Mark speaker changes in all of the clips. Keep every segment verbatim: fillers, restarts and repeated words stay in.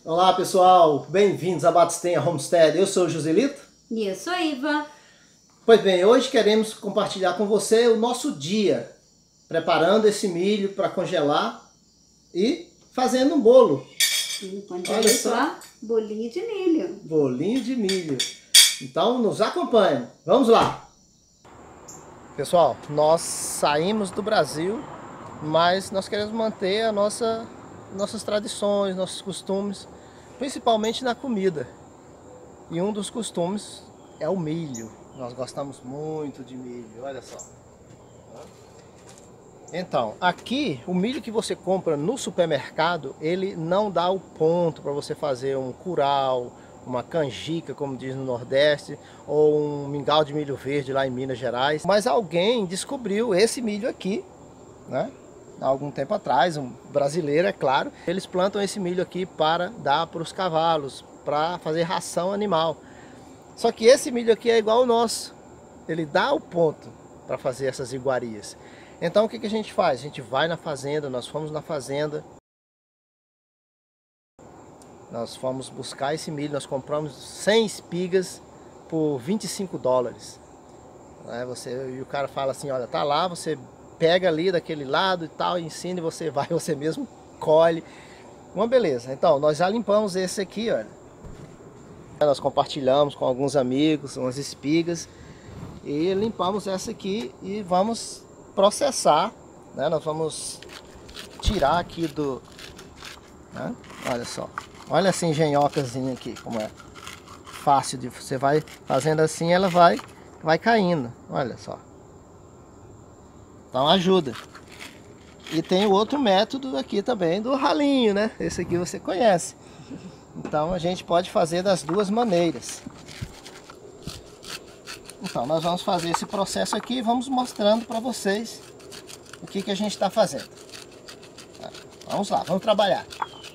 Speaker 1: Olá pessoal, bem-vindos a Batistenha Homestead. Eu sou o Joselito.
Speaker 2: E eu sou a Iva.
Speaker 1: Pois bem, hoje queremos compartilhar com você o nosso dia, preparando esse milho para congelar e fazendo um bolo.
Speaker 2: Enquanto olha só, bolinho de milho.
Speaker 1: Bolinho de milho. Então nos acompanhe. Vamos lá! Pessoal, nós saímos do Brasil, mas nós queremos manter a nossa, nossas tradições, nossos costumes, principalmente na comida. E um dos costumes é o milho. Nós gostamos muito de milho, olha só. Então, aqui o milho que você compra no supermercado, ele não dá o ponto para você fazer um curau, uma canjica, como diz no Nordeste, ou um mingau de milho verde lá em Minas Gerais. Mas alguém descobriu esse milho aqui, né? Há algum tempo atrás, um brasileiro, é claro. Eles plantam esse milho aqui para dar para os cavalos, para fazer ração animal. Só que esse milho aqui é igual ao nosso. Ele dá o ponto para fazer essas iguarias. Então o que, que a gente faz? A gente vai na fazenda, nós fomos na fazenda. Nós fomos buscar esse milho, nós compramos cem espigas por vinte e cinco dólares. Aí você, e o cara fala assim, olha, tá lá, você pega ali daquele lado e tal, e ensina e você vai, você mesmo colhe. Uma beleza. Então, nós já limpamos esse aqui, olha. Nós compartilhamos com alguns amigos umas espigas e limpamos essa aqui e vamos processar, né? Nós vamos tirar aqui do, né? Olha só, olha essa engenhocazinha aqui como é fácil de, você vai fazendo assim, ela vai vai caindo, olha só. Então ajuda. E tem o outro método aqui também do ralinho, né? Esse aqui você conhece. Então a gente pode fazer das duas maneiras. Então nós vamos fazer esse processo aqui e vamos mostrando para vocês o que, que a gente está fazendo. Vamos lá, vamos trabalhar.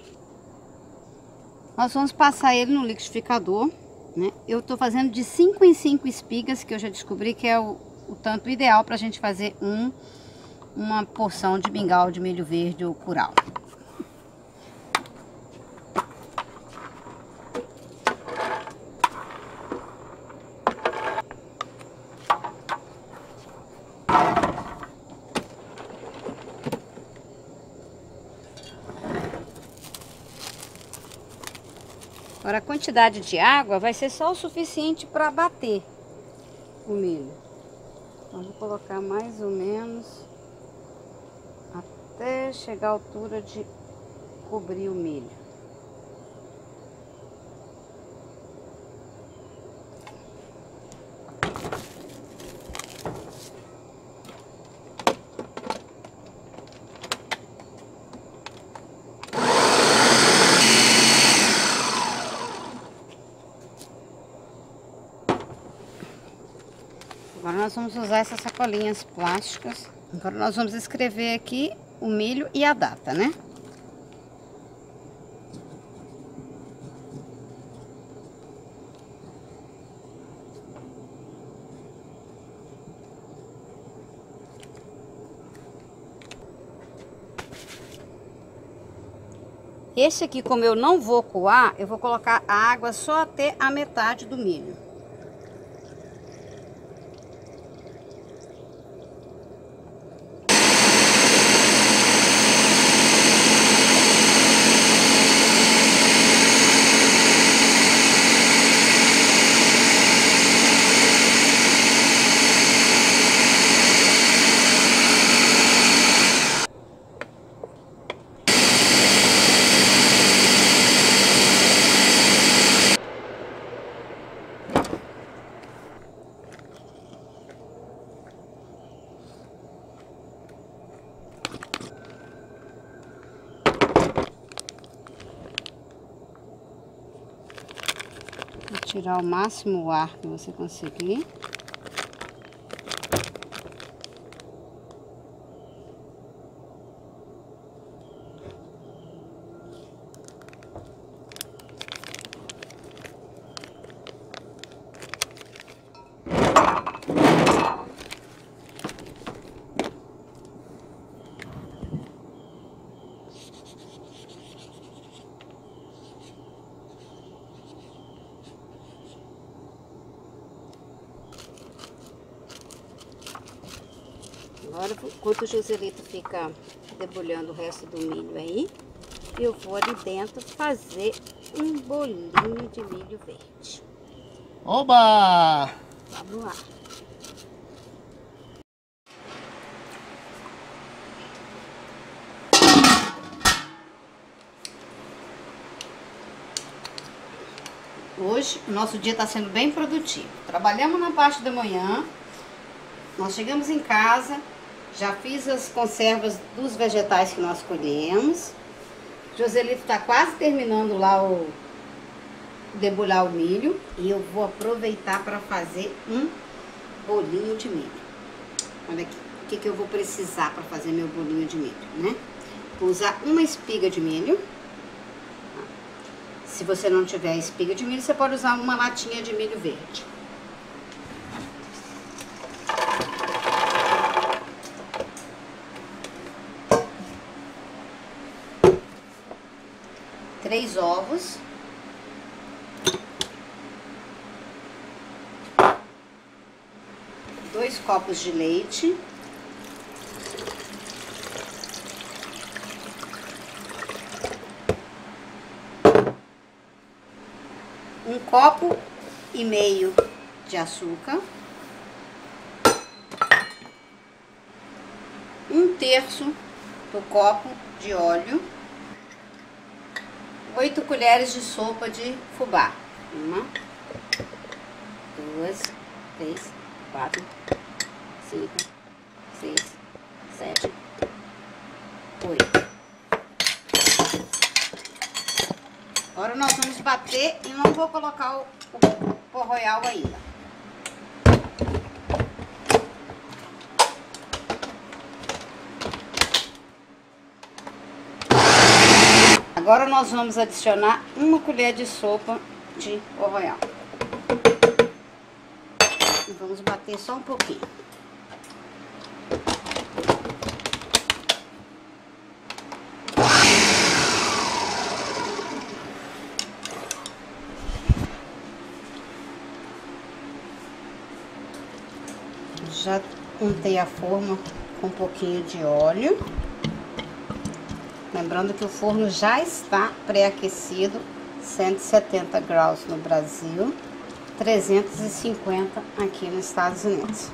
Speaker 2: Nós vamos passar ele no liquidificador, né? Eu estou fazendo de cinco em cinco espigas, que eu já descobri que é o, o tanto ideal para a gente fazer um, uma porção de mingau de milho verde ou curau. Agora a quantidade de água vai ser só o suficiente para bater o milho. Então vou colocar mais ou menos até chegar à altura de cobrir o milho. Agora nós vamos usar essas sacolinhas plásticas. Agora nós vamos escrever aqui o milho e a data, né? Esse aqui, como eu não vou coar, eu vou colocar a água só até a metade do milho. Vou tirar o máximo o ar que você conseguir. Agora, enquanto o Joselito fica debulhando o resto do milho aí, eu vou ali dentro fazer um bolinho de milho verde.
Speaker 1: Oba!
Speaker 2: Vamos lá. Hoje, o nosso dia está sendo bem produtivo. Trabalhamos na parte da manhã, nós chegamos em casa, já fiz as conservas dos vegetais que nós colhemos. Joselito está quase terminando lá o debulhar o milho e eu vou aproveitar para fazer um bolinho de milho. Olha aqui, o que, que eu vou precisar para fazer meu bolinho de milho, né? Vou usar uma espiga de milho. Se você não tiver espiga de milho, você pode usar uma latinha de milho verde. Três ovos. Dois copos de leite. Um copo e meio de açúcar. Um terço do copo de óleo. Oito colheres de sopa de fubá. Uma, duas, três, quatro, cinco, seis, sete, oito. Agora nós vamos bater e não vou colocar o, o pó royal ainda. Agora nós vamos adicionar uma colher de sopa de pó royal. E vamos bater só um pouquinho. Já untei a forma com um pouquinho de óleo. Lembrando que o forno já está pré-aquecido, cento e setenta graus no Brasil, trezentos e cinquenta aqui nos Estados Unidos.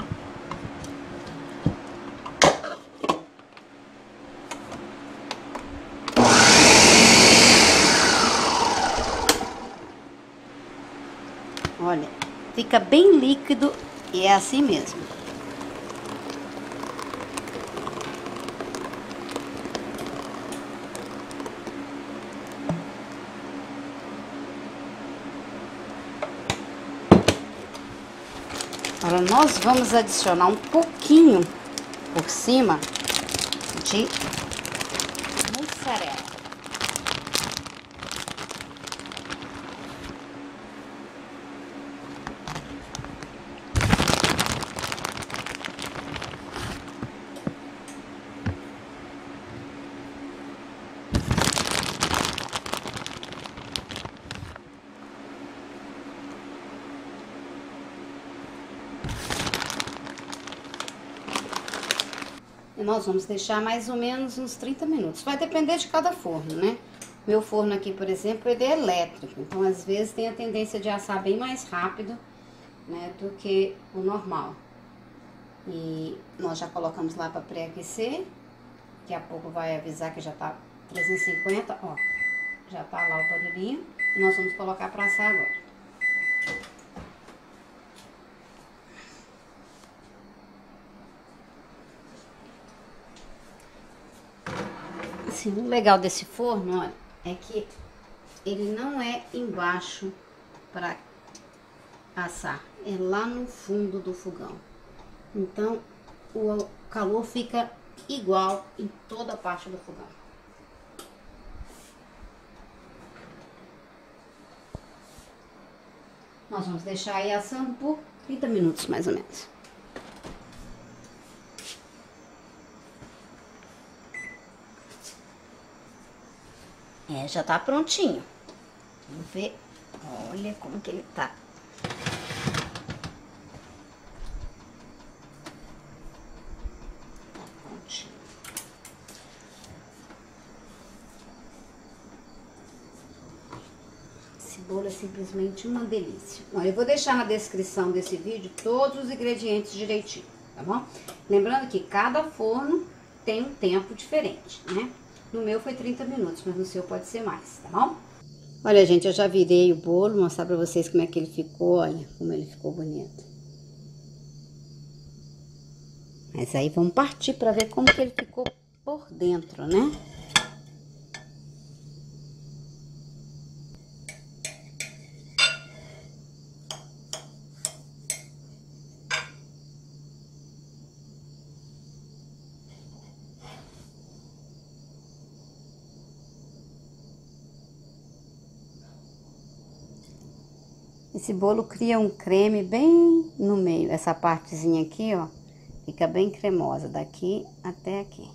Speaker 2: Olha, fica bem líquido e é assim mesmo. Agora nós vamos adicionar um pouquinho por cima de mussarela. E nós vamos deixar mais ou menos uns trinta minutos. Vai depender de cada forno, né? Meu forno aqui, por exemplo, ele é elétrico. Então, às vezes, tem a tendência de assar bem mais rápido, né, do que o normal. E nós já colocamos lá para pré-aquecer. Daqui a pouco vai avisar que já tá trezentos e cinquenta, ó. Já tá lá o barulhinho. E nós vamos colocar para assar agora. Assim, o legal desse forno, olha, é que ele não é embaixo para assar, é lá no fundo do fogão. Então, o calor fica igual em toda a parte do fogão. Nós vamos deixar aí assando por trinta minutos, mais ou menos. É, já tá prontinho. Vamos ver. Olha como que ele tá. bolo é simplesmente uma delícia. Olha, eu vou deixar na descrição desse vídeo todos os ingredientes direitinho, tá bom? Lembrando que cada forno tem um tempo diferente, né? No meu foi trinta minutos, mas no seu pode ser mais, tá bom? Olha, gente, eu já virei o bolo, vou mostrar pra vocês como é que ele ficou, olha como ele ficou bonito. Mas aí vamos partir pra ver como que ele ficou por dentro, né? Esse bolo cria um creme bem no meio. Essa partezinha aqui, ó, fica bem cremosa daqui até aqui.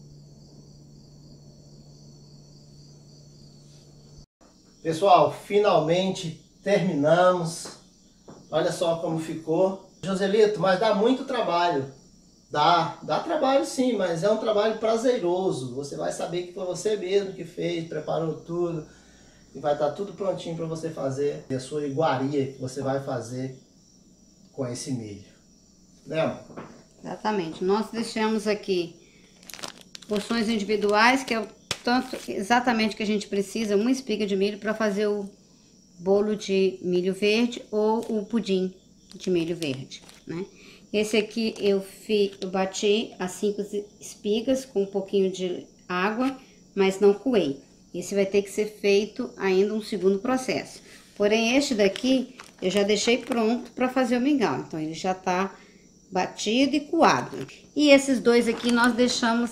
Speaker 1: Pessoal, finalmente terminamos. Olha só como ficou. Joselito, mas dá muito trabalho. Dá, dá trabalho sim, mas é um trabalho prazeroso. Você vai saber que foi você mesmo que fez, preparou tudo. E vai estar tudo prontinho para você fazer a sua iguaria que você vai fazer com esse milho. Né, amor?
Speaker 2: Exatamente. Nós deixamos aqui porções individuais, que é o tanto exatamente que a gente precisa, uma espiga de milho para fazer o bolo de milho verde ou o pudim de milho verde, né? Esse aqui eu, fi, eu bati as cinco espigas com um pouquinho de água, mas não coei. Esse vai ter que ser feito ainda um segundo processo. Porém, este daqui eu já deixei pronto para fazer o mingau. Então, ele já tá batido e coado. E esses dois aqui nós deixamos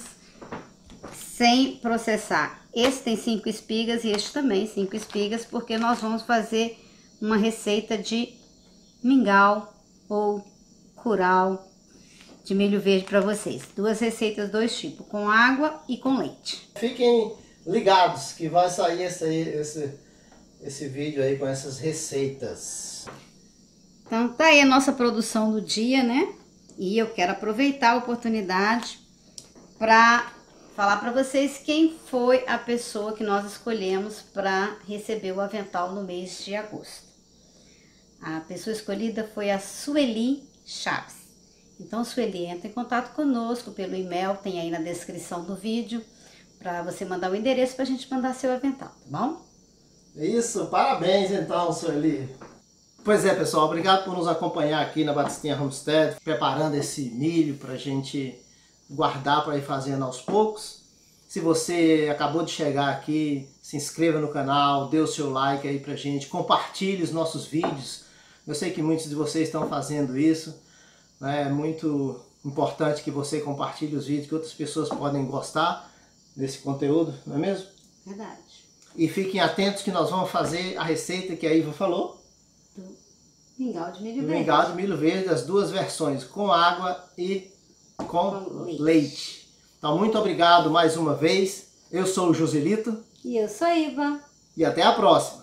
Speaker 2: sem processar. Esse tem cinco espigas e este também cinco espigas, porque nós vamos fazer uma receita de mingau ou curau de milho verde para vocês. Duas receitas, dois tipos, com água e com leite.
Speaker 1: Fiquem ligados que vai sair esse, esse, esse vídeo aí com essas receitas.
Speaker 2: Então tá aí a nossa produção do dia, né? E eu quero aproveitar a oportunidade para falar para vocês quem foi a pessoa que nós escolhemos para receber o avental no mês de agosto. A pessoa escolhida foi a Sueli Chaves. Então, Sueli, entra em contato conosco pelo e-mail, tem aí na descrição do vídeo, para você mandar o endereço para a gente mandar seu avental, tá bom?
Speaker 1: Isso, parabéns então, Sueli. Pois é, pessoal, obrigado por nos acompanhar aqui na Batistinha Homestead, preparando esse milho para a gente guardar para ir fazendo aos poucos. Se você acabou de chegar aqui, se inscreva no canal, dê o seu like aí pra gente, compartilhe os nossos vídeos. Eu sei que muitos de vocês estão fazendo isso, né? É muito importante que você compartilhe os vídeos, que outras pessoas podem gostar desse conteúdo, não é mesmo?
Speaker 2: Verdade.
Speaker 1: E fiquem atentos que nós vamos fazer a receita que a Iva falou.
Speaker 2: Do mingau de milho
Speaker 1: do
Speaker 2: verde.
Speaker 1: mingau de milho verde, as duas versões, com água e com, com leite. leite. Então, muito obrigado mais uma vez. Eu sou o Joselito.
Speaker 2: E eu sou a Iva.
Speaker 1: E até a próxima.